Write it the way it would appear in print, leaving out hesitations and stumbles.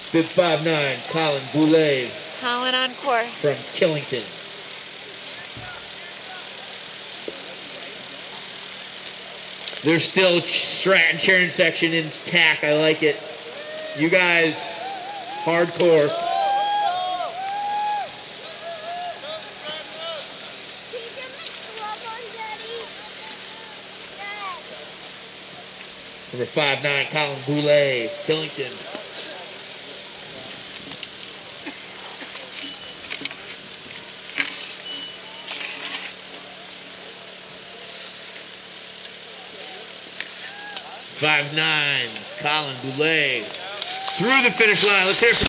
Bib 5'9", Colin Bouley Colin on course. from Killington. There's still Stratton cheering section intact. I like it. You guys, hardcore. Number 5'9", Colin Bouley, Killington. Colin Bouley through the finish line. Let's hear it.